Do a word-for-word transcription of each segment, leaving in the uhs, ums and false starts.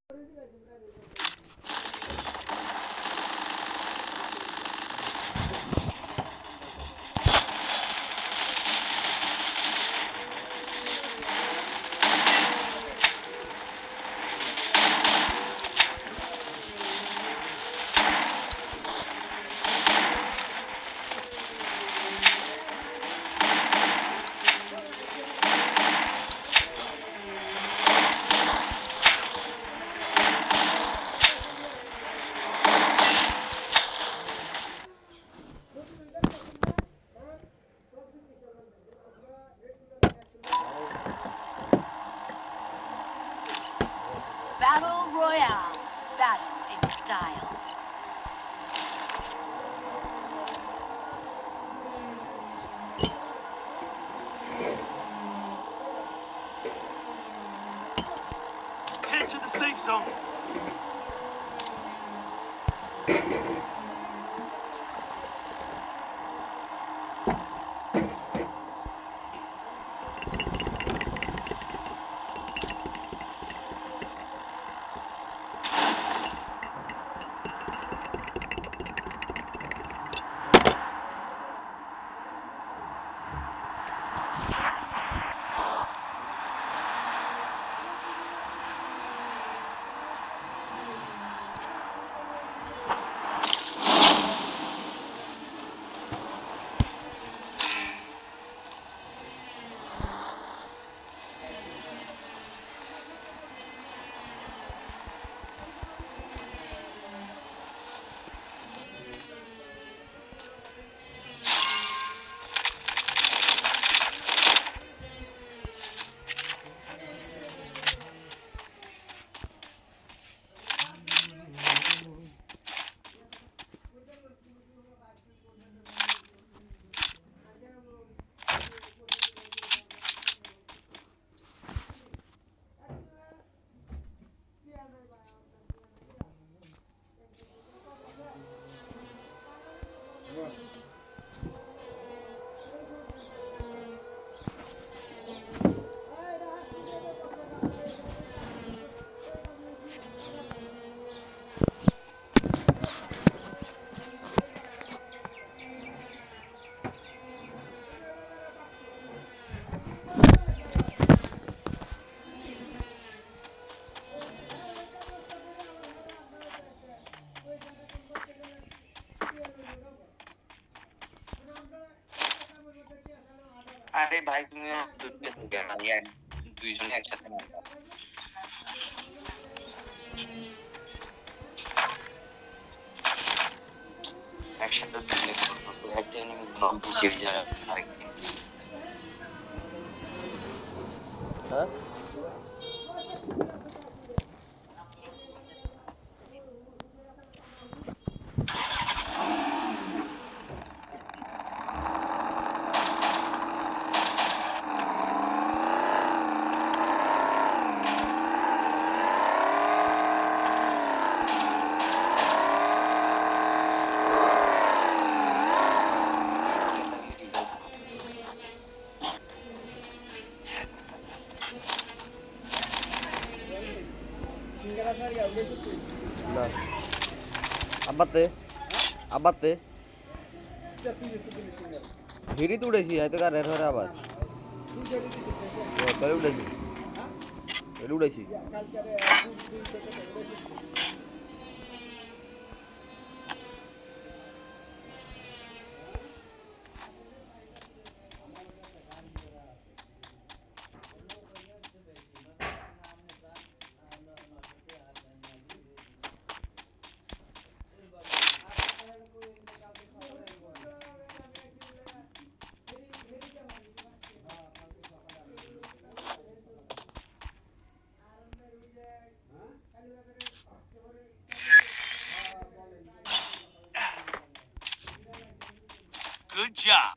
Battle Royale. Battle in style. Head to the safe zone. আরে ভাই তুমি দুইজনে একসাথে নামবা একসাথে দুজনে করবো তো একদিন বেশি হয়ে যায় আরেকদিন হ্যাঁ আব্বাতে আব্বাতে হিরি তো উঠেছি হয়তো কার এর হরে আবার তাহলে উঠেছি তাহলে উঠেছি Good job.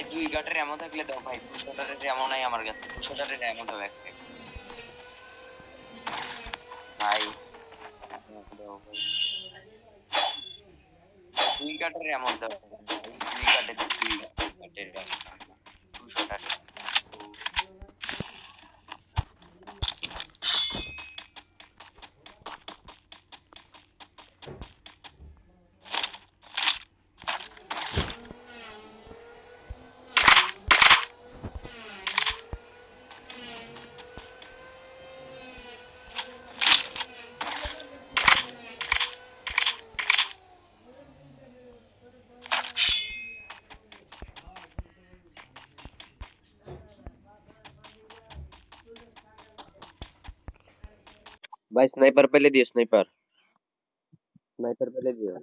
দুই কাটের এমন থাকলে দাও ভাই, দুশো টাকার এমন নাই আমার কাছে, দুশো টাকার এমন হবে এক প্যাক। ভাই দাও ভাই, দুই কাটের এমন দাও ভাই, দুই কাটের দুই কাটের দুশো টাকা। भाई स्नाइपर पहले दियो, स्नाइपर स्नाइपर पहले दियो।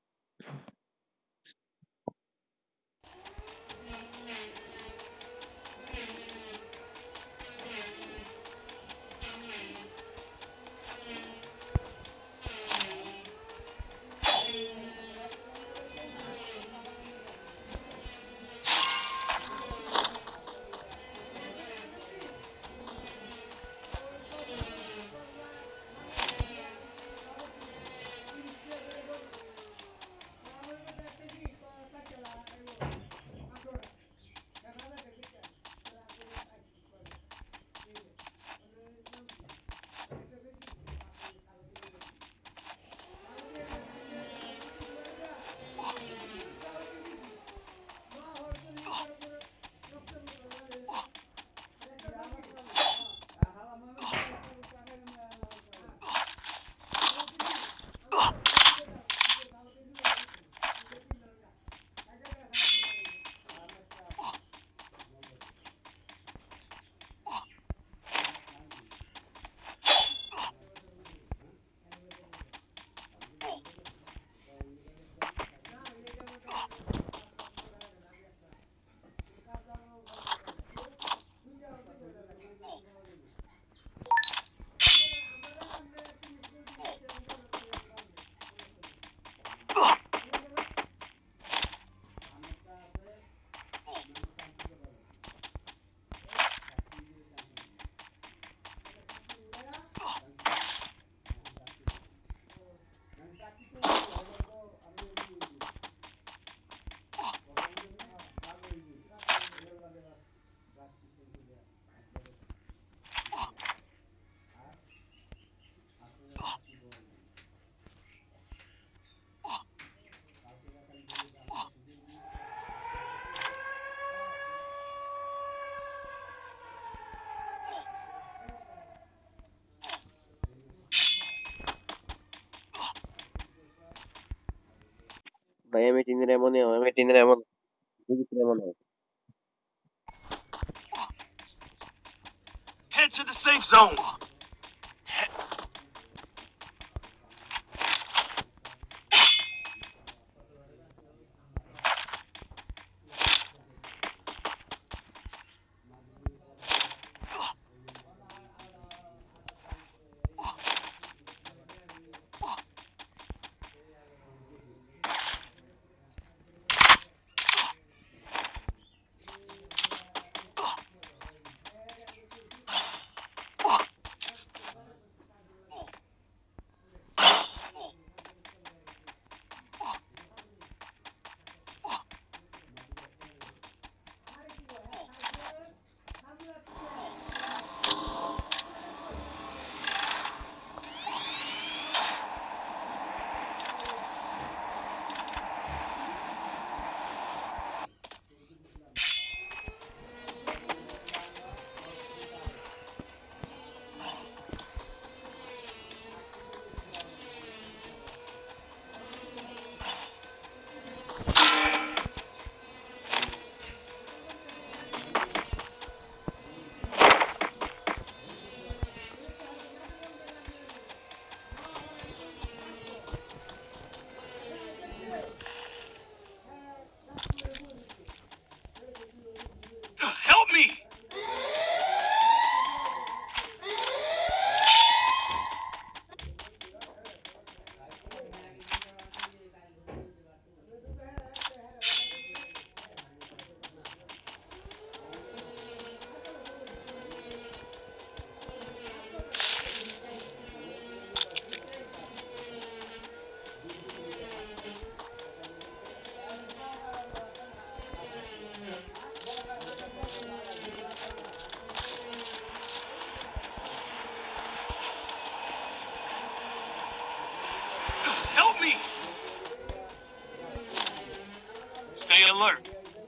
भाई एम एटीन रेमो नहीं हो, एम एटीन रेमो रेमो नहीं। Head to the safe zone. alert.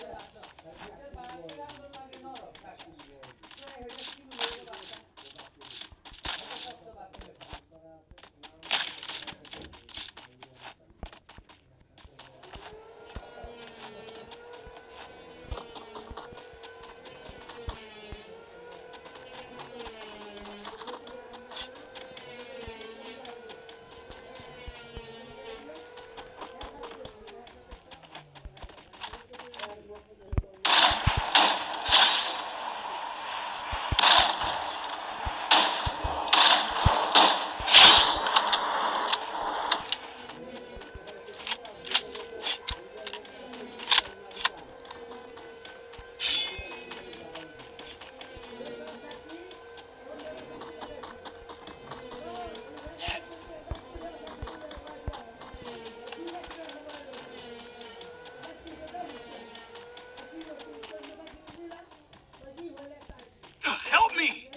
Help me!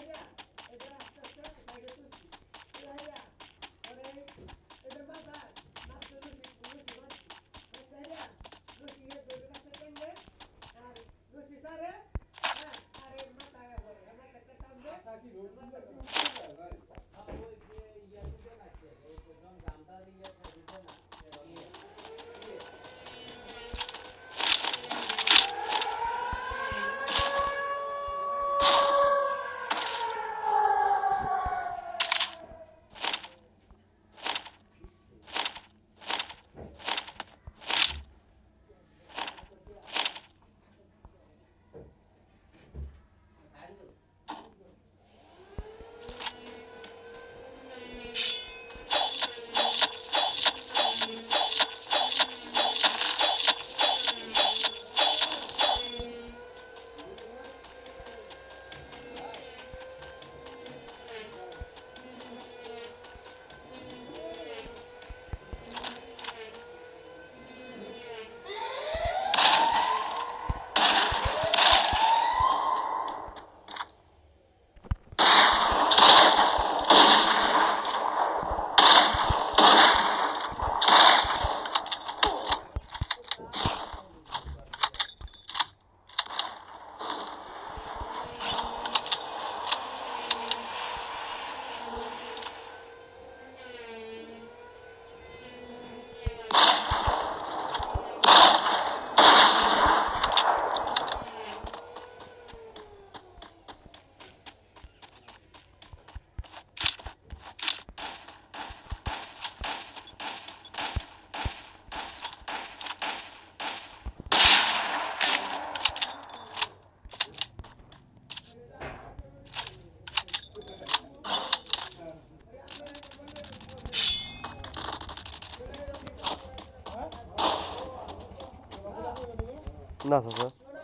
না চাচা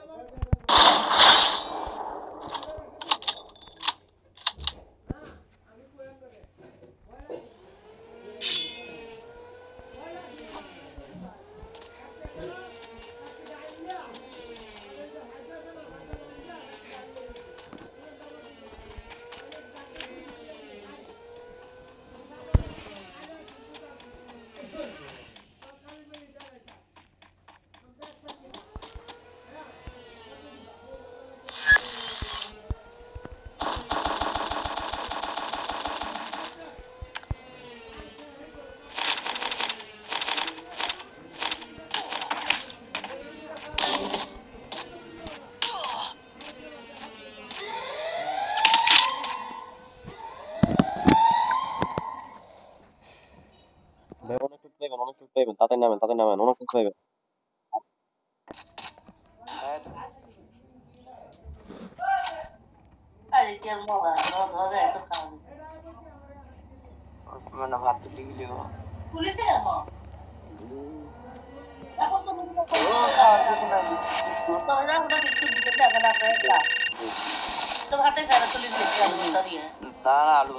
ভাই অনেক টুট পাইবেন অনেক টুট পাইবেন তাতে নামেন তাতে নামেন অনেক টুট পাইবেন মানে ভাত তো দিলেও না না আলু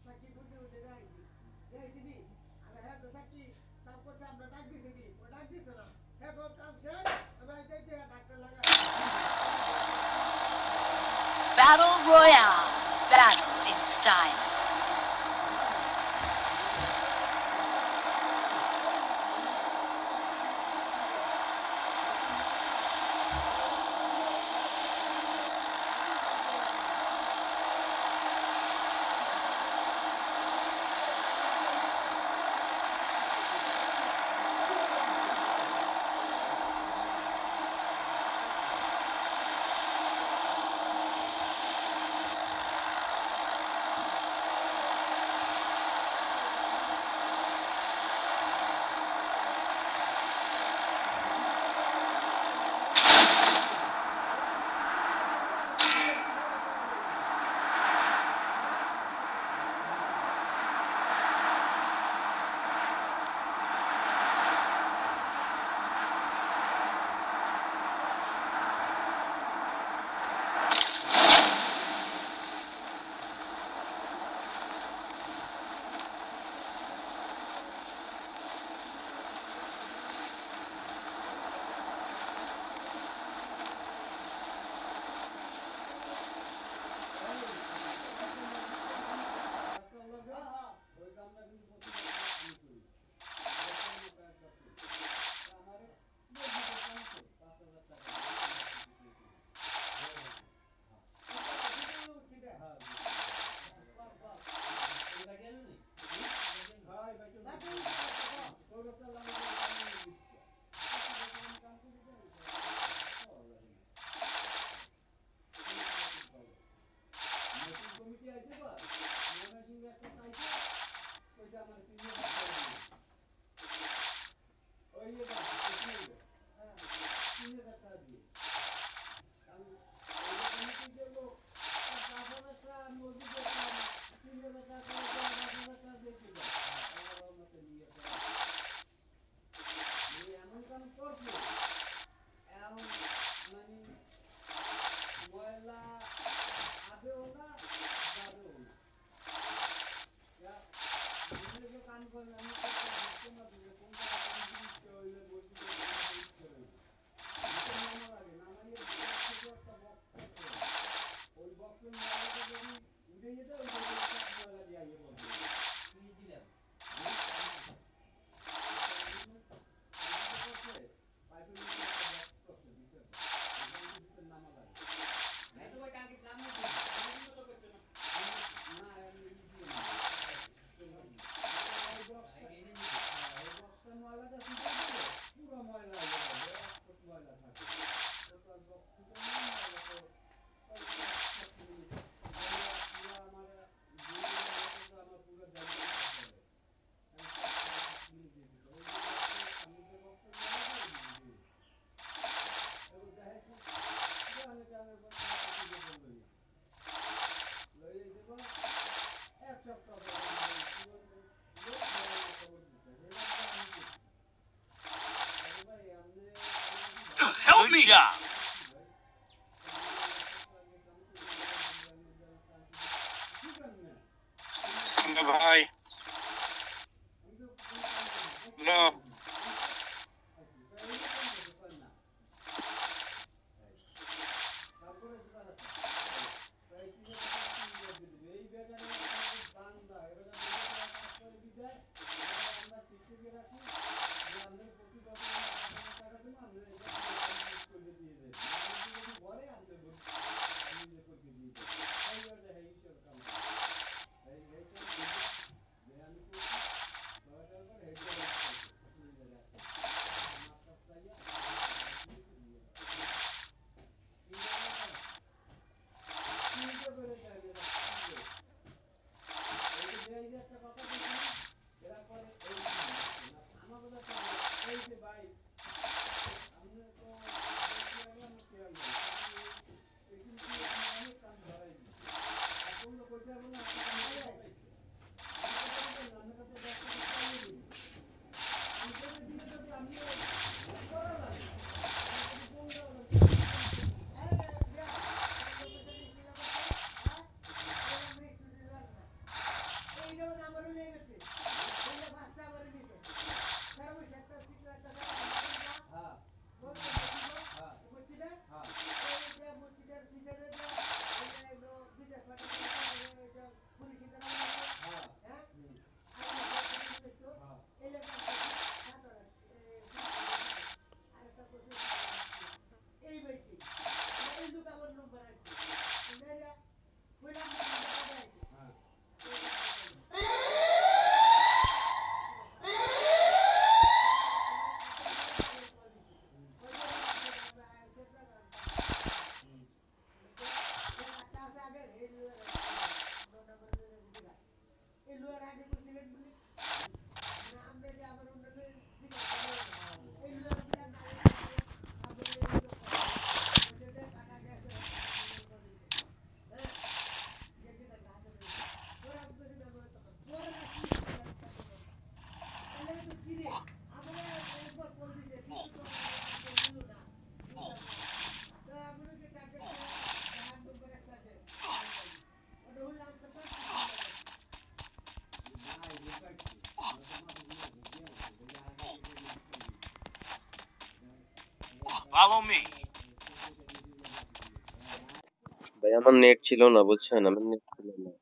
Battle Royale. Battle in style. Help me! Good job. भाई लो Follow me. ভাই আমার নেট ছিল না বুঝছেন, আমার নেট ছিল না।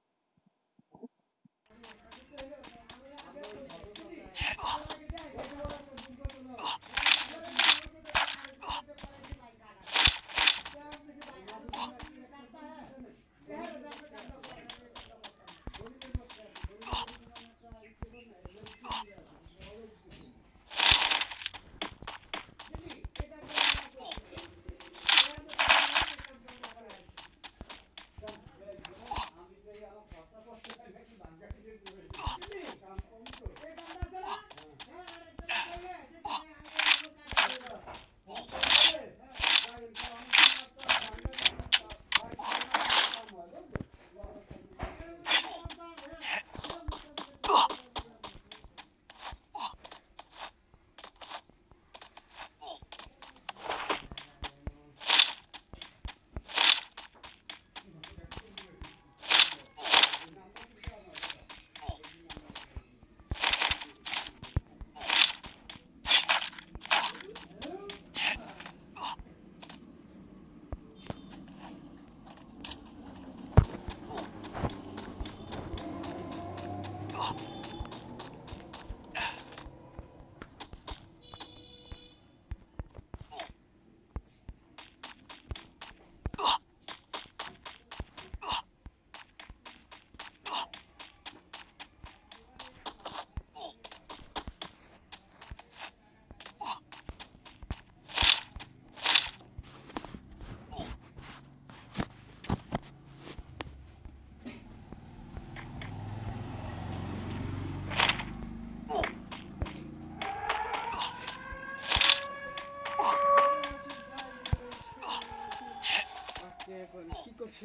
কি করছে?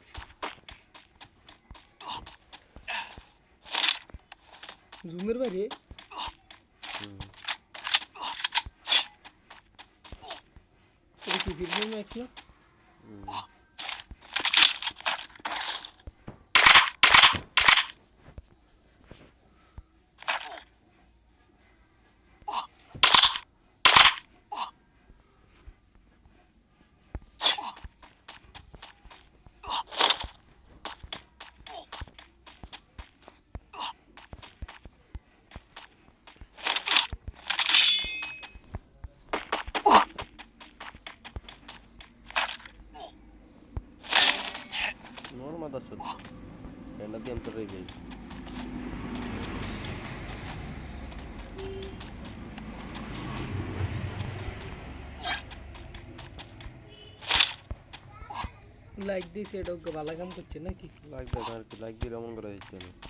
জুমের বাইরে এটা কি ভিডিও ম্যাক্স না? Normal da sud. Enda di antar regi. Like দিছে এটা ভালো কাম করছে নাকি? লাইক দেন আর কি, লাইক দিলে এমন করে দিচ্ছে না।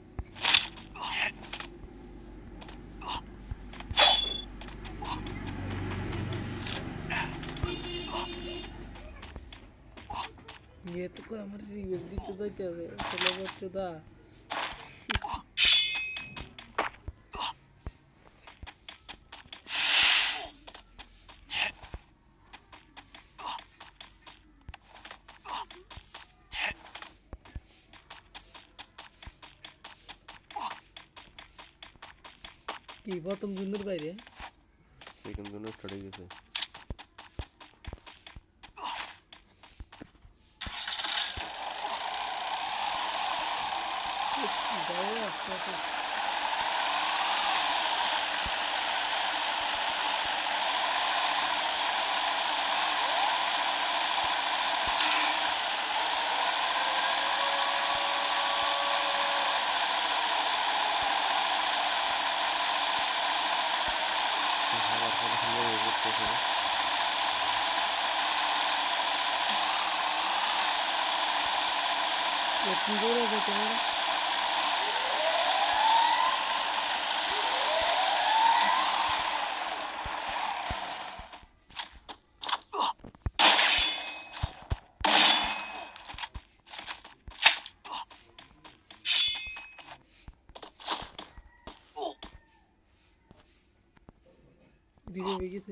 ये तो कोई हमारे रिव्यू दी तो जाते हैं चलो बच्चों दा কি প্রথম জুনের বাইরে সেকেন্ড জুনের স্টার্ট হয়ে গেছে। বাইরে আসতে তো কি করে যেতে পারে দিকে বেগেছে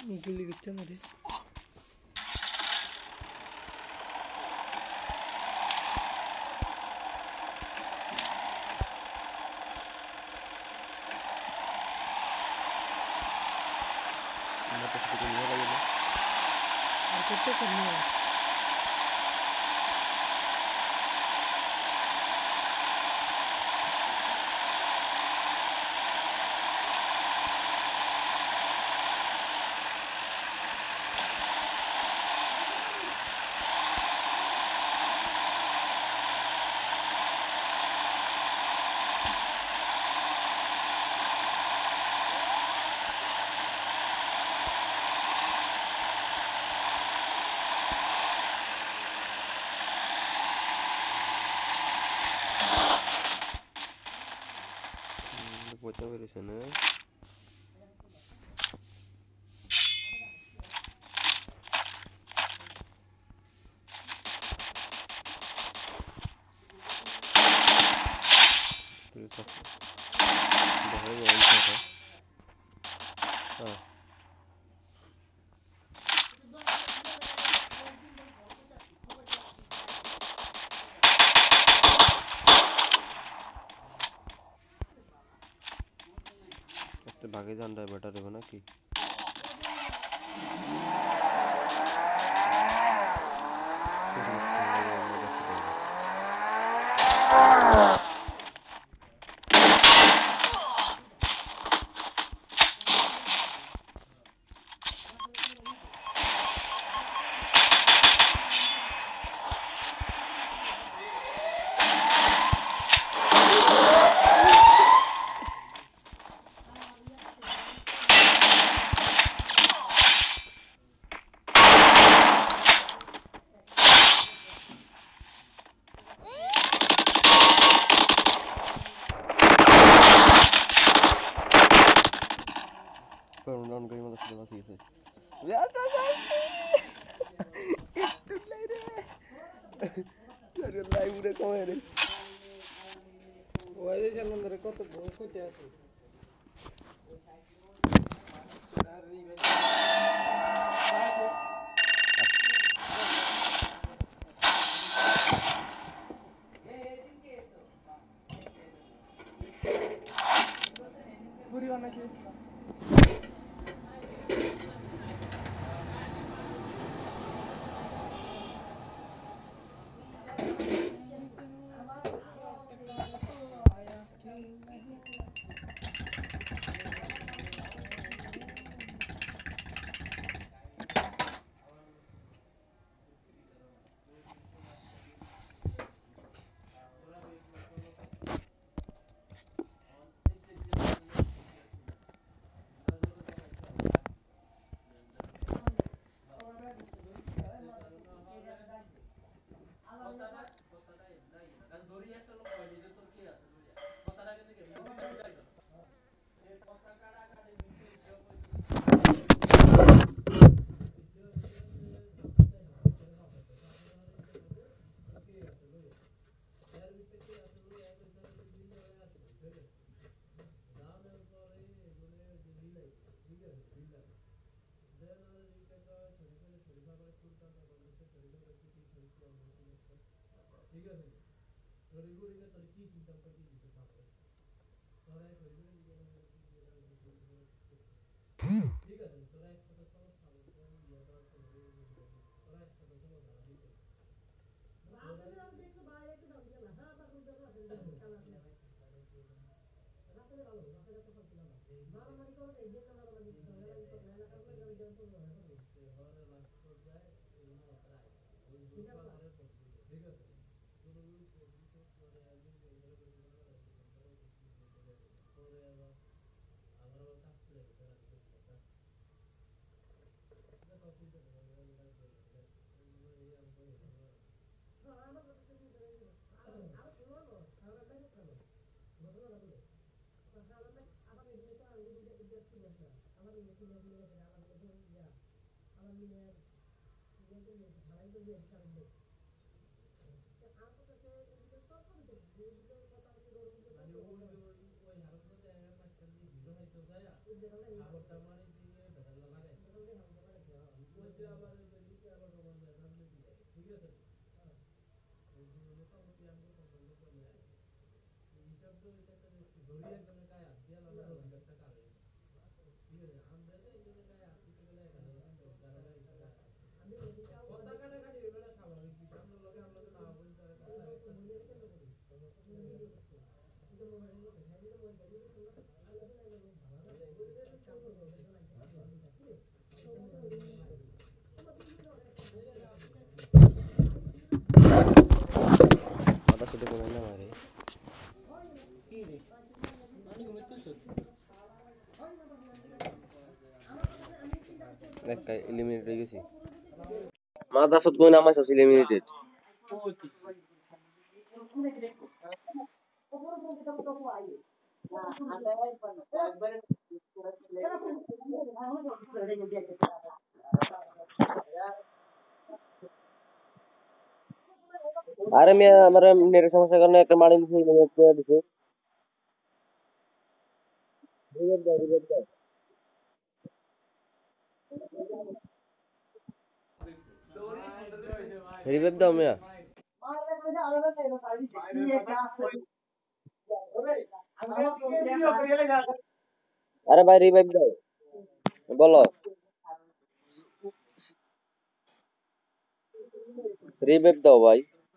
গুলি করছে না রে আর কত করনি Buat apa di sana? Terus bahaya yang sana. Ah. भागे जान रहा है बेटा रे बना की Perundang gari mata sudah masih itu. Lihat saja. Itu lagi deh. Jadi lagi udah kau ada. Wajah jalan dari kota bosku jatuh. Buri mana sih? মাথা ছোট করে না মারে একটা এলিমিনেট হয়ে গেছি মাথা ছোট করে নামাইছ এলিমিনেটেড আরে মিয়া আমার নেটের সমস্যার কারণে একটা মারি দিছি এলিমিনেট করে দিছে রিভাইভ দাও রিভাইভ দাও রিভাইভ দাও মিয়া আরে ভাই রিভাইভ দাও বলো রিভাইভ দাও ভাই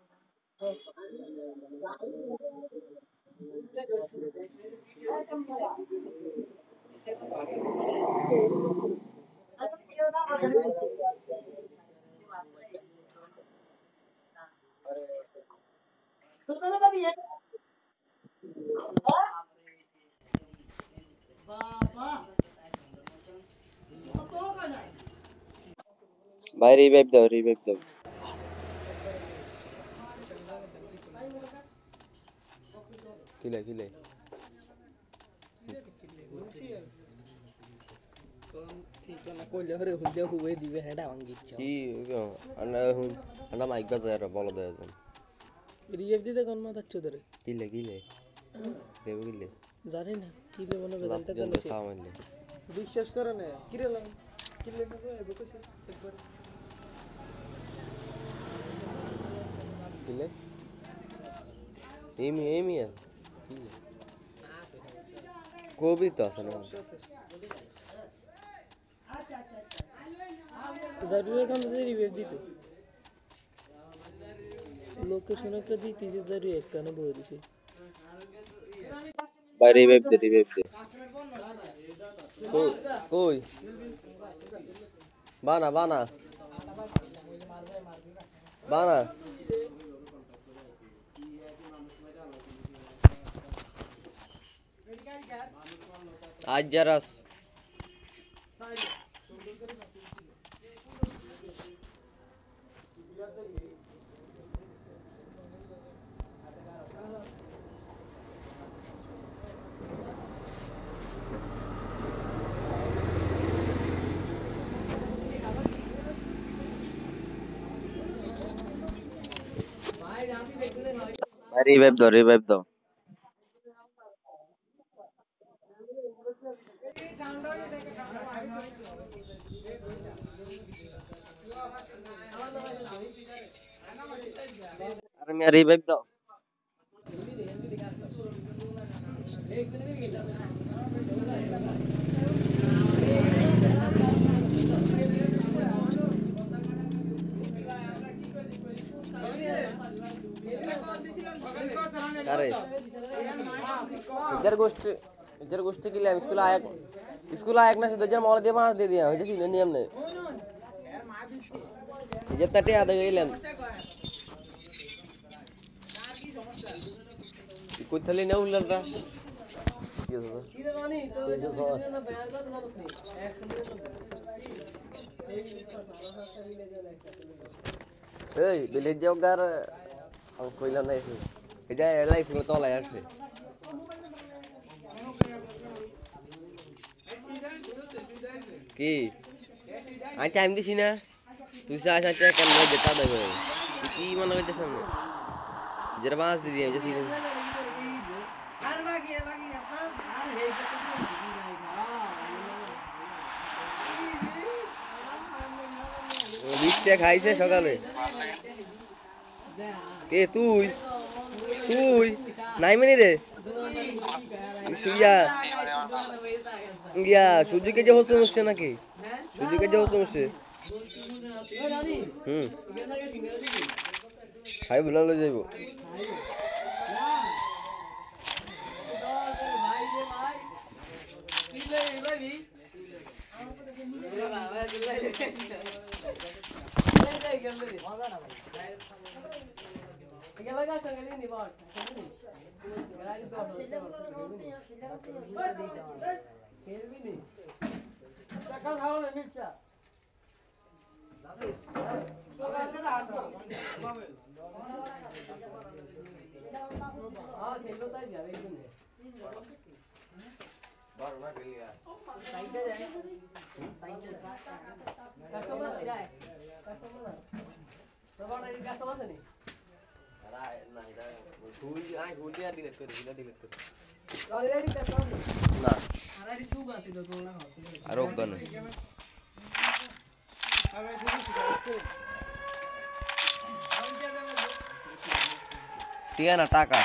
ভাই রিভাইভ দাও রিভাইভ দাও কিলে কিলে ঠিকানা কইলে হরে হুদে হুবে দিবে হেডা ভাঙ্গিচ্ছ কি আন্না হুন আন্না মাইক বাজে আর বল দেয় রিয়েভ দিতে কোন মাথা চোদরে কিলে কিলে দেব কিলে জানি না কি দেব না বেদান্তে জান কেন সে খাওয়াইলে বিশ্বাস করে না কিরে লাম কিলে না গো এবো কইছে একবার কিলে এমি এমি কিলে কোবি তো আছে না जरूर है कम से रिवाइव दी तो लोकेशन একটা দিতি যে জরুরি একখানে বলছি ভাই রিভাইভ দে রিভাইভ দে কই কই বানা বানা বানা আজ জারাস রিভাইভ দাও রিভাইভ দাও আরে মিয়া রিভাইভ দাও अरे इधर गोष्ट इधर गोष्ट के लिए स्कूल आया स्कूल आया ना से दो जन मौला दे पांच दे दिया वजह से नियम ने इधर तटे आ गए लेम कोई थले ना उलटा ये तो কিরে রানী তোর না বেয়ার কথা জানোস নি এই বিলেজ জগার আর কইলা নাই এটা এলাইছি তো তলায় আসে কি আই টাইম দিছি না তুই সা আসা টাকা কেন দেতা দেবে কি মনে হইছে সামনে জরা বাস দি দিয়ে জসি আর বাকি বাকি সব আর হে তো কিছু নাই টিয়া খাইছে সকালে কে তুই তুই নাই মানি রে ইয়া ইয়া সুজুকে যে হোসে মুসছে নাকি সুজুকে যে হোসে মুসছে হুম খাই ভুলা লই যাইব আর অজ্ঞান টিয়া না টাকা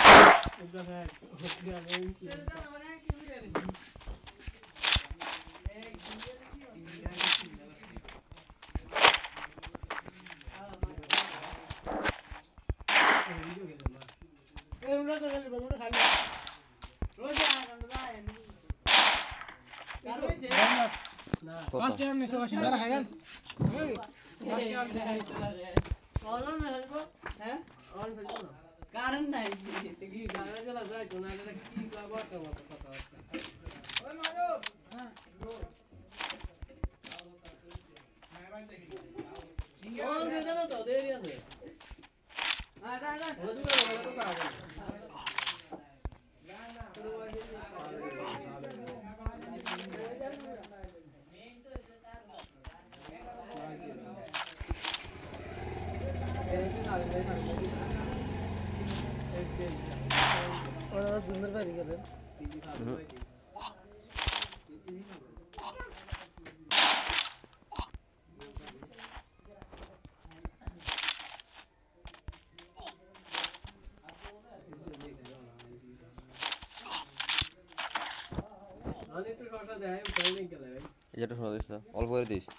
কারণ নাই কি গানা জ্বালা যায় কোন আগে কি ব্যবহার করব কথা ওই মারো হ্যাঁ সিঙ্গার কে জানো তো দেরি আছে না না না ওদু করে বলা তো পারবে না না ওরা সুন্দর বাড়ি করেন অনেক তো কথা দেয় উঠাই নেই গেলে ভাই এটা শোনা দিস না অল্প করে দিস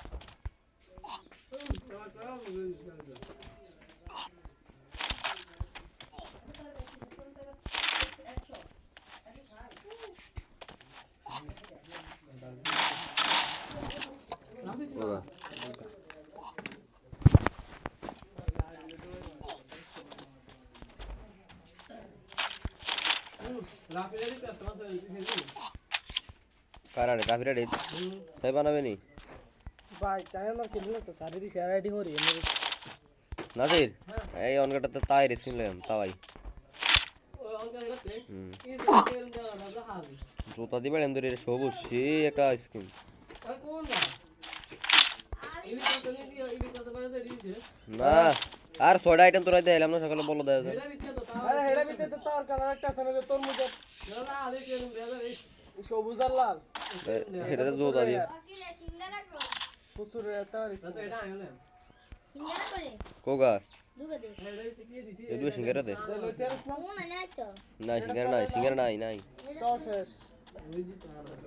কারারে কাফিরা রে তাই বানাবে নি ভাই তাই না কিনলে তো সারি সারাইডি করি এমনি নাজির এই অনগাটাতে তাই রে শুনলাম তাই ওই অনগাটাতে হুম এই তেল দেওয়া না হাবি জোতা দিবে এমদরে সবুজ সে একটা স্কিন আর কোন না এই তো নিয়ে এই তো বাজে দিছে না আর ছয়টা আইটেম তোরা দেইলাম না সকালে বলো দেয় হেডা বিতে তো আরে হেডা বিতে তো তার কালার একটা আছে না তোর মুজে না আলে কেন বেলা এই সবুজ আর লাল এটা জোতা দিয়ে অকিলে সিঙ্গারা কো প্রচুর এটা তো এটা আইলে সিঙ্গারা করে কোগা দুগা দে হেডা বিতে কি দিছি এই দুই সিঙ্গারা দে কোন না তো না সিঙ্গারা নাই সিঙ্গারা নাই নাই তো শেষ ওই দি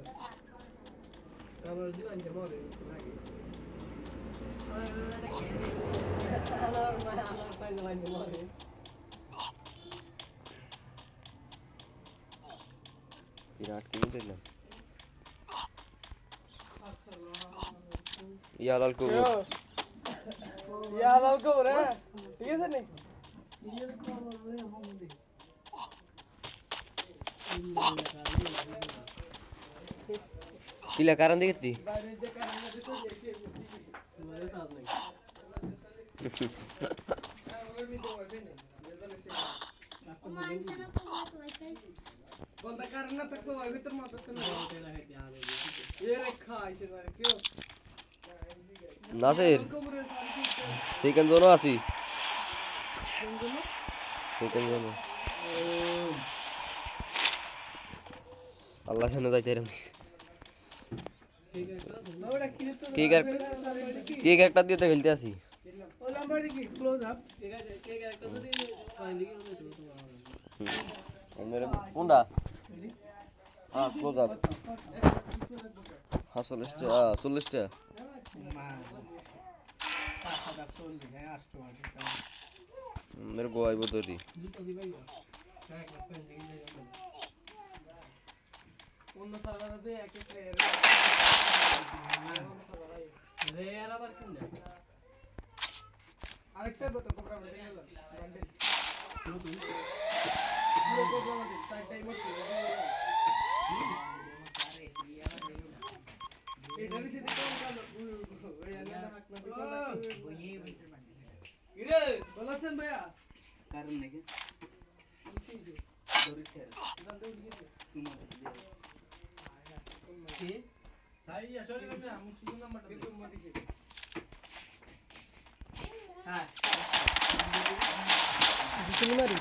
আবার দিলাম যে মরে নাকি আলার মানে আলার পাইলে মানে মরে বিরাট কিনে দিলাম ইয়া লাল কো ইয়া লাল কো রে ঠিক আছে নি কিলা কারণ দেখতি বলতা কারণ না তো ওই ভিতর মাথা তো না এ রে খাইছে না কেউ নাসির সেকেন্ড জোনও আছি সেকেন্ড জোন আল্লাহ জানে যাইতে রে কি কি ক্যারেক্টার দিয়ে তো খেলতে আসি ও নাম্বারটা কি ক্লোজ আপ কে কে ক্যারেক্টার যদি কয়েন দিকে হবে তো मेरे কোনটা হ্যাঁ ক্লোজ আপ হ্যাঁ চল্লিশ টা হ্যাঁ চল্লিশ টা मेरे को आई बतौरी অন্য সার্ভারে এক এক প্লেয়ার রে আর আবার কোন যায় আরেকটা বতো কোবরা বলে গেল বান্ডেল পুরো কোবরা বলে সাইড টাইম করতে এটা নিচে দিতে কোন ওই আনা মাকনা ওই ইরে বলছেন ভাইয়া কারণ নাকি দরিছে দন্তে উঠি সুমা কি ভাই আসলে আমি আমি সুমা নাম্বারটা দিছি সুমা দিছি হ্যাঁ দিছি মারি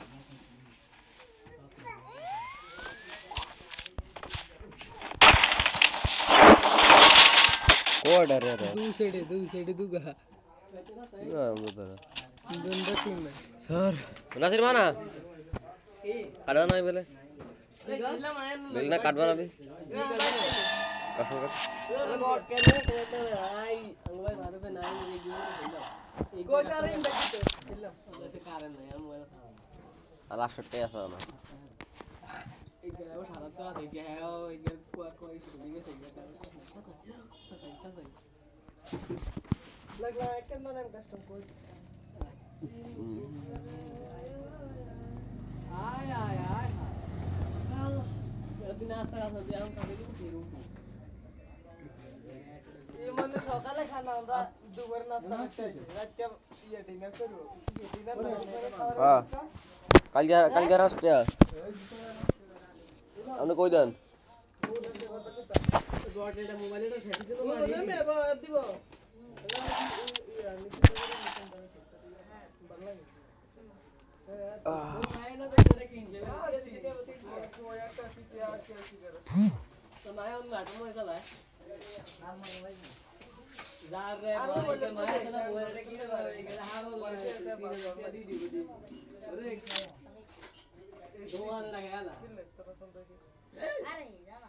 कोड अरे रे दू साइड दू साइड दू गा ना उधर दोनों टीम में सर नासिर माना ए काटवा ना पहले दिला मायन मिलना काटवा ना भी काटो काट अरे बॉट कैमरे तो तो आई अंगवाई मारे पे नाई मुझे गियो को चार इन बैठ दिला जैसे कारण नहीं हम वाला था लास्ट टे ऐसा ना एक गया वो थारा तो सही है ओ एक को कोई शुरू के सही है लग रहा है कि मैंने कस्टम कोई आय आय आय अभी नाश्ता का सब हम खाने को फिरू ये मन সকালে খানা আমরা দুপুরে নাস্তা করতে রাতে ইয়ে ডিনার করব ডিনার हां कल क्या कल क्या रास्ते है हमने कोई दिन গটেটা মোবাইলটা ফেটি দিলো মারি আমি এবার দিব আরে যাবা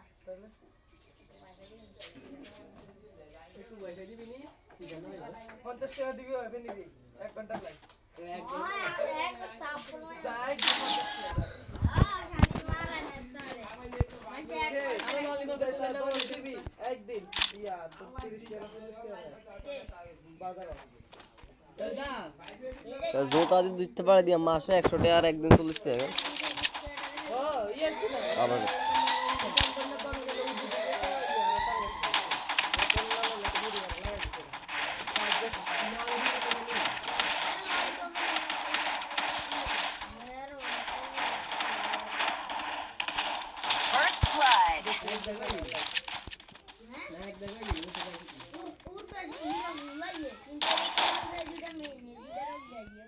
একটু পয়সা দিবি নি ঠিক আছে পঞ্চাশ টাকা দিবি হবে নাকি এক ঘন্টা লাগ এক ওই এক তাপন যাই আ খালি মারা নেতরে মানে এক আমি বলি তো পয়সা দশ দিবি একদিন ইয়া তো তিরিশ টাকা চল্লিশ টাকা বাজারে দাদা तो जोता दी दिखते पड़े दिया मासे एक सौ यार एक दिन चल्लिस टाका ও ইয়া কি না আবার First blood. এক জায়গায় এক জায়গায় উর পাশ পুরো ভুলাইয়ে কিন্তু আমাদের যেটা মেইন যেটা রোগ গাইয়ে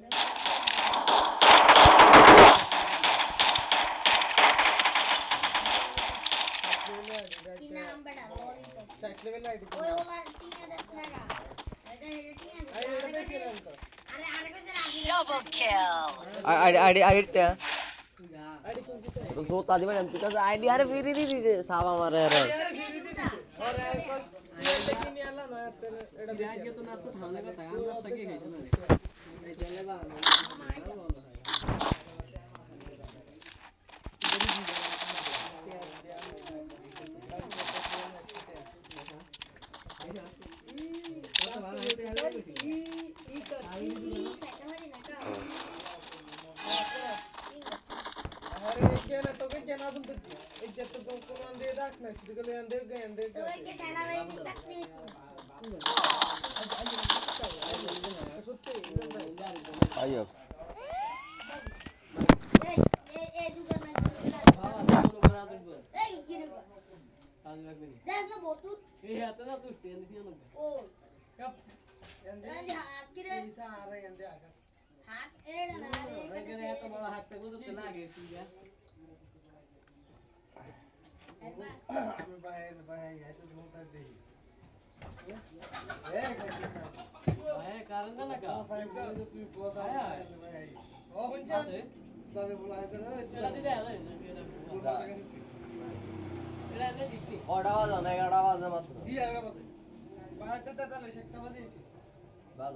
গাইয়ে কি নাম বড়া ললিপপ ষাট লেভেল আইডি ওই ওলা টিনে দশ টাকা এটা এটা টিনে আই এটা পেছিলাম তো আরে আরে কত রাখি Double kill. ID ID ID क्या আইডি কোন জিতে तो जोता दी मैंने बिकॉज़ आईडी यार फिर ही दी दे सावा मारे यार আরে এখন দেখি নি আলা না এটা বেশি আজকে তো নাস্তা থামলে কথা আর নাস্তা কি খাইছো না এই চলে বা अरे क्या ना तो क्या ना बोलते एक जब तो तुम को अंदर रख ना सीधे ले अंदर गए अंदर तो गए के सेना भाई की शक्ति आइयो ए ए ए दुकान में हां दोनों बना दो ए गिरे आज लगবে নি देख ना बोतू এই হাতে না তুই স্ট্যান্ড দিছিস না ओ कब अंदर हाथ गिरे ऐसा आ रहा है अंदर आकर हाथ एड़ ना এখানে এত বড় হাত থাকলে তো লাগে তুই যা रे ভাই কারণ না কা ও হচ্ছে এটা দিতে আলে না এটা নে দিছি কটা বাজে না এগারোটা বাজে মাত্র বারোটা তেতাল্লিশ একটা বাজিয়েছি বাজে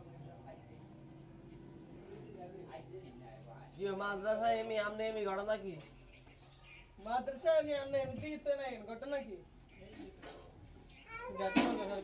কি মাদ্রাসা এমি আমনে এমি ঘটনা কি মাদ্রাসা আমি আনলে এমনি ইতে নাই ঘটনা কি দেখো না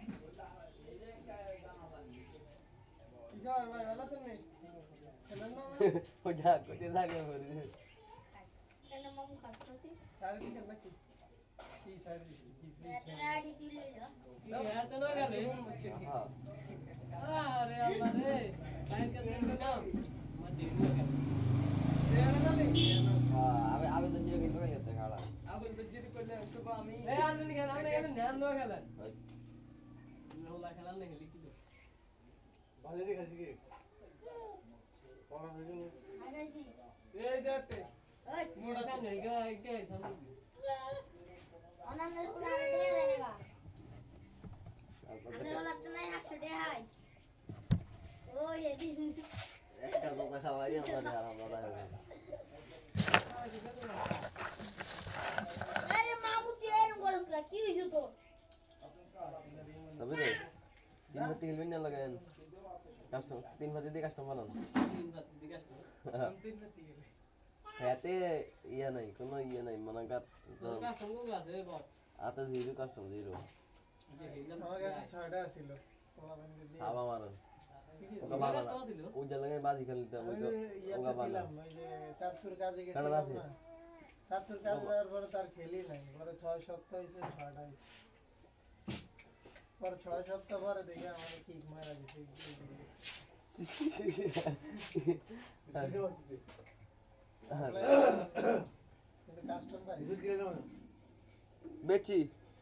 কি খবর ভাই ভালো আছেন নি খেলেন না ও যা কোতে লাগে বলি কেন মামু খাচ্ছি সারি দিছেন নাকি কি সারি রাডি দিলে না এত না গেলে হচ্ছে কি হ্যাঁ আরে আল্লাহ রে লাইন কে দিন না মত দিন না দেনা না নি হ্যাঁ আবে আবে তো জিও খেলতে গেছে খাড়া আবুল বজিরি করলে তো আমি এ আননি কেন আননি কেন ধ্যান দাও খেলেন নোলা খেলান না খেলি কি আগাইছি এই যাতে ওই মোড়া সামনে গা কে সামনে অনানের কোন আরে দে দেনেগা আরে লাগতে নাই একশো টাকা হাই ওই এদিন একটা জোতা খাওয়াই আমরা আমরা আরে মামু তুই এরকম করছ না কি হইছো তো তবে রে তিন ভাতি খেলবেন না লাগান কাস্টম তিন ভাতি দিয়ে কাস্টম বানান তিন বাত দিকে তিন রাতি গেলে হাতে ইয়া নাই কোনো ইয়া নাই মানাকার কা সঙ্গ আছে বাপ আতে জিরো কাস্টম জিরো যে হিলাম আমার কাছে ছয়টা ছিল পোলা বানিয়ে দিয়ে হাওয়া মারেন ঠিক ওকা আছে বানানা তো ছিল ওই জায়গায় বাজি খেলতে ওই আমি ওকা ইয়াতে বানানা ছিলাম ওই যে চাঁদপুর কাজে কানাডা গেছিলাম আছে? না চাঁদপুর কাজে যাওয়ার পরে তার খেলি নাই পরে ছয় সপ্তাহ হইছে ছয়টা হইছে পরে ছয় সপ্তাহ পরে দেখে আমাকে কিক মারা দিছে কিন্তু কাস্টম পাই বেচি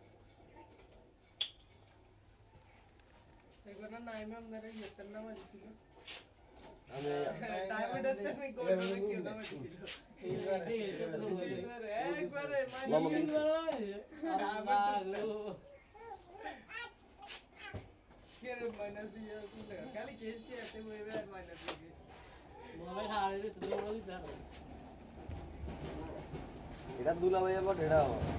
এগুলো না নাইমাম ধরে ইয়েতের নাম ছিল আমি ডায়মন্ড আছে না গোল্ড না কি নাম ছিল একবারে মামা মানে কেরে মাইনাস দিয়ে তুলে খালি খেলছে এত ওইবে মাইনাস দিয়ে মোবাইল হারে রে শুধু বলি না এটা দুলা ভাইয়া বট এটা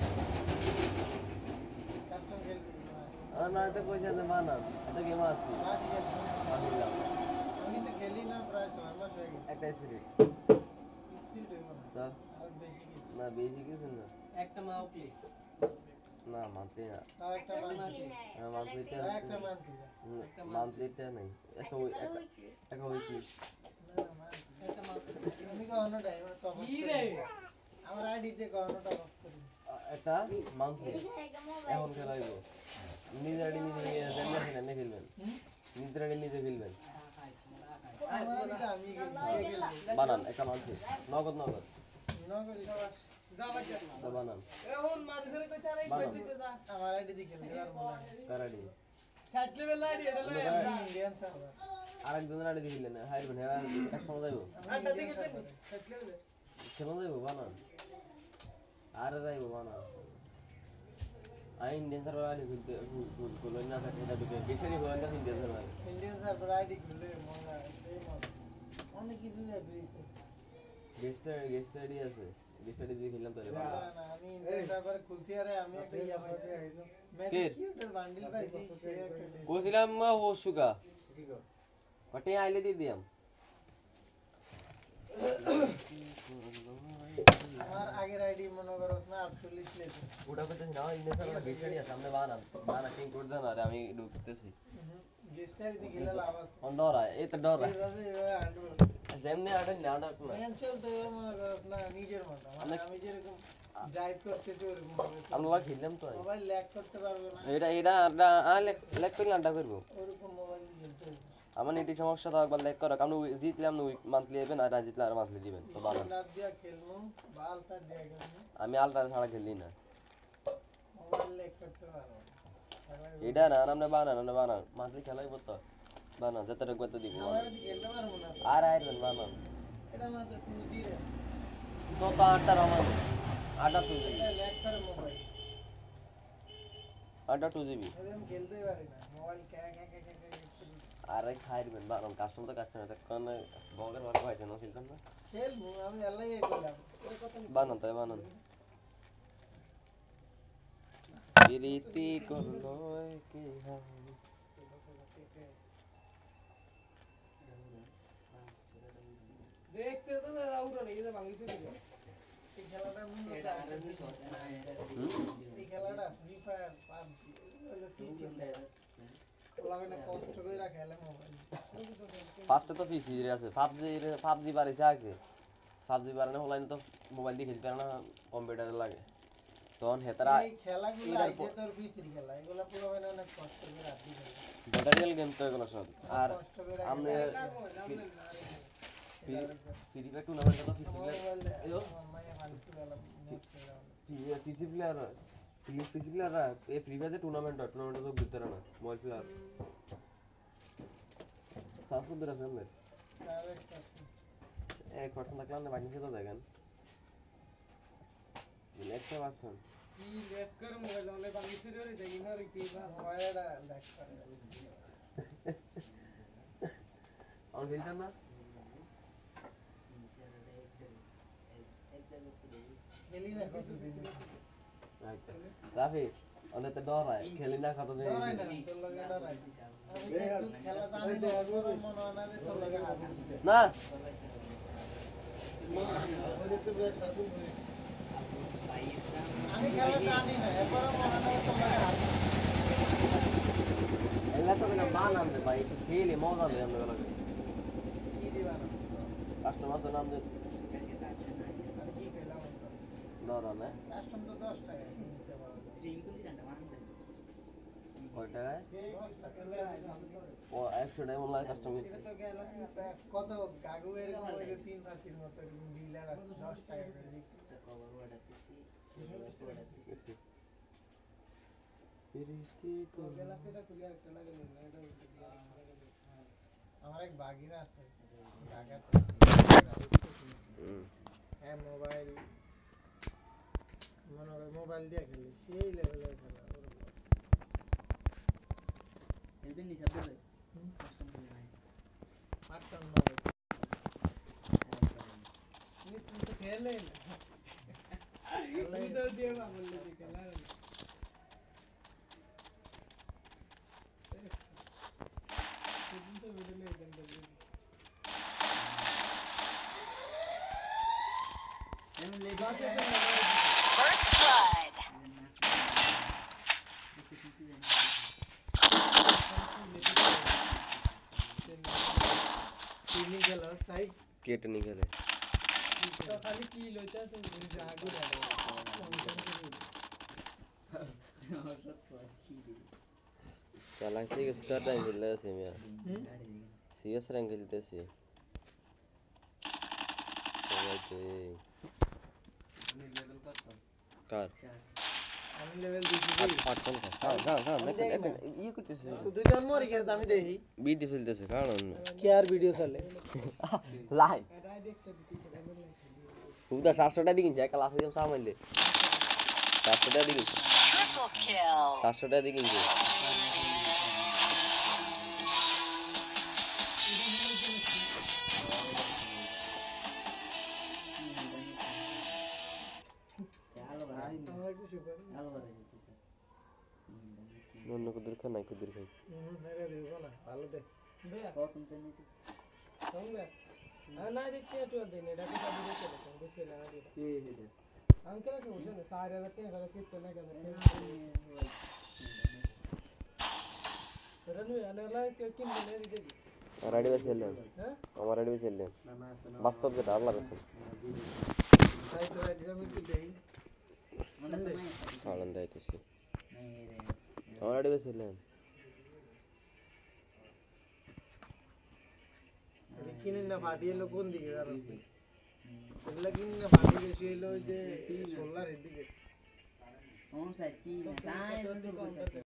কাস্টম খেলছি আর না তো কইছে না বানান এটা গেম আছে মাঝি খেলছি বানিলাম আমি তো খেলি না প্রায় ছয় মাস হয়ে গেছে একটা স্পিরিট স্পিড হয়ে গেল স্যার আর বেশি কিছু না বেশি কিছু না একটা মাও প্লে না মানতে না তাও একটা মান হ্যাঁ, মান্থলিটা তাও একটা মান ছিল মান্থলিটা নাই একটা ওই একটা উইকলি না না একটা মাও আমি কখনো ডায়মন্ড টপ কি রে আমার আইডিতে কখনো টপ আপ করি একটা মান্থলি এদিকে থেকে মোবাইল এখন খেলাইব নিজে আইডি নিজে নিয়ে জানলে সেখানে খেলবেন নিজের আইডি নিজে খেলবেন আমার আইডিতে আমি খেলি বানান একটা মান্থলি নগদ নগদ নগদ সবাস যা বাচ্চা তা বানান এখন মাঝে ধরে কইছে আরে বানান। কইতে যা আমার আইডিতে খেলতে আর মনে হয় কারাডি সাত লেভেল আইডি এটা লই ইন্ডিয়ান সার্ভার আরেকজনের আইডি খেললেন হাইরবেন হ্যাঁ একসঙ্গে যাইব আড্ডা দিকে খেলতে সাত লেভেল খেলন যাইব বানান আরে যাইব বানান আই ইন্ডিয়ান সার্ভার আইডি খুলতে খুললেন না থাকে এটা ঢুকে বেশি হলেন না Indian server Indian server ID খুললে মজা সেই মজা অনেক কিছু যাবে গেস্ট গেস্ট আইডি আছে গেস্ট আইডি দিয়ে খেললাম তাহলে না না আমি ইন্ডিয়ান সার্ভার খুলছি আরে আমি একটা ইয়া পাইছি কে? ম্যাজিক কিউটের বান্ডিল পাইছি কোছিলাম হোসুকা কটে আইলে দিয়ে দিয়াম আমার আগের আইডি মনে করো না আটচল্লিশ লেখা ওটা করতেছি না ইন্ডিয়ান সার্ভার গেস্ট আইডি আছে সামনে বানান বানা কিং করে দেন আর আমি ঢুকতেছি গেস্ট আইডি গেলে লাভ আছে অন ডরা এই তো ডরা এইভাবে এভাবে হাঁটবো যেমনি আড়ে না ডাক না মেন চলতে হবে মনে করো না নিজের মতো মানে আমি যেরকম ড্রাইভ করতেছি ওরকম ভাবে আমরা খেললাম তো মোবাইল ল্যাগ করতে পারবে না এটা এটা লেক করলে আড্ডা করবো ওরকম মোবাইল খেলতে হবে আমার এটি সমস্যা তো একবার লেক করা আপনি জিতলাম না মান্থলি দিবেন আর না জিতলে আর মান্থলি দিবেন তো ভালো লাভ দিয়া খেলবো বালটা দিয়া খেলবো আমি আলট্রা ছাড়া খেলি না মোবাইল ল্যাগ করতে পারবো এটা না আমরা বানান আমরা বানান মান্থলি খেলাই তো বানান যতটা কত দিব আমার এদিকে খেলতে পারবো না আর আইরবেন বানান এটা মাত্র টু জি রে তো তো আটটা রমান আটটা তুই এটা ল্যাগ করে মোবাইল আটা টু জিবি আমি খেলতেই পারি না মোবাইল ক্যা ক্যা ক্যা ক্যা আরে খাইবেন বারণ কাস্টম তো কাস্টম আছে কোন বগের বার পাইছে না সিলতাম না খেলবো আমি আল্লাহই কইলাম এটা কথা বানান তাই বানান প্রীতি করলো কি হাম দেখতে তো আউট নেই এটা বাংলাদেশে দিল এই খেলাটা মূলত এই খেলাটা ফ্রি ফায়ার পাবজি হলো কি চিন্তা ওলাগুলো কষ্ট করে খেলে মোবাইল ফার্স্টে তো পিসি রে আছে পাবজি পাবজি বাড়িছে আগে পাবজি বাড়ানো হলাই তো মোবাইল দিয়ে খেলতে পারে না কম্পিউটারে লাগে তখন হেতারা এই খেলাগুলো আইছে তোর পিসির খেলা এগুলা পুরো মানে অনেক কষ্ট করে রাখি খেলে ব্যাটারিয়াল গেম তো এগুলো সব আর কষ্ট করে আমনে ফ্রি ফায়ার টুর্নামেন্ট তো পিসি মোবাইল মাইয়া ফালতু গেলাম পিসি প্লেয়ার পিসি প্লেয়ার এই ফ্রি ফায়ার টুর্নামেন্ট টুর্নামেন্ট তো ভিতরে না মোবাইল প্লেয়ার সাসপেন্ড করে আছে এক পার্সেন্ট থাকলে আপনি বাকি তো দেখেন একটা পার্সেন্ট কি লেট কর মোবাইল অনলাইন বাংলাদেশে রে দেখি না রে কি বা মোবাইলটা দেখ করে আর খেলতেন না খেলি না কতদিন আচ্ছা রাফি অনেক তো ডর হয় খেলি না কত দিন ডরাই না তোর লাগে ডরাই আমি খেলা জানি না ওর মন আনারে তোর লাগে হাত না আমি খেলা জানি না এরপর মন আনারে তোর লাগে হাত এলা তো না বানাম রে ভাই খেলে মজা দেয় আমরা লাগে কি দিবা না কাস্টমার তো নাম দে আর কি খেলাম ডর না কাস্টম তো দশ টাকা নিতে পারো কয় টাকায় এই দশ টাকা ও একশো টাকা মনে হয় কাস্টমার এটা তো গ্যালাস কত গাগু এরকম ওই যে তিন রাতির মতো ডিলার আছে দশ টাকা করে বিক্রি গ্যালাস এটা খুলে আছে লাগে না এটা আমার এক বাগিরা আছে গাগা হুম হ্যাঁ মোবাইল মনে হয় মোবাইল দিয়ে খেলি সেই লেভেলের খেলা এলবিন নিসাব দেবে কাস্টম করে নাই পারতাম না ये तुम तो खेले ना उधर दिया ना बोलने की खेला तुम तो वीडियो में एकदम बोल এমন লেট बात से सुन First blood. टीवी खेला साइड केट नहीं खेले तो खाली की लोटा से जागू रहा चला से स्टार्ट टाइम खेल रहे से मैं सीएस रैंक खेलते से ओके लेवल का कार আমি লেভেল দিছি आठ कौन था हां हां हां मैं ये कुछ से তুই দুই জন মরি গেছে আমি দেখি बीडी चलते से कान কি আর ভিডিও চলে लाइव राय देखते किसी को नहीं उदा सातशो টাকা দিন যায় ক্লাস দিম সামাইলে সাতশো টাকা দিন Triple kill. সাতশো টাকা দিন আমার কিছু করে আলো বাড়াই দিতে অন্য কুদুর খাই নাই কুদুর খাই হুম মেরে দেব না ভালো দে भैया কত তুমি নিতে होंगे ना देखते तो देने डाके का वीडियो चले तो देखे लगा दे কে হেডে हम क्या सोचते हैं सारे रहते हैं गलत से चले गए रन में आने वाला क्या कि मैंने दे दी রেডি হয়ে চললেন हैं আমার রেডি হয়ে চললেন বাস্তব যেটা আল্লাহ রাসূল তাই তো আজ আমি কি দেই মানে তুমি খাওয়ান দাইতেছি নাই রে আমার রেডি হয়ে চললেন কিনে না ফাটিয়ে লো কোন দিকে জানো এগুলা কিনে না ফাটিয়ে বেশি হলো যে সোলার এর দিকে কোন সাইজ কি না তাই বন্ধু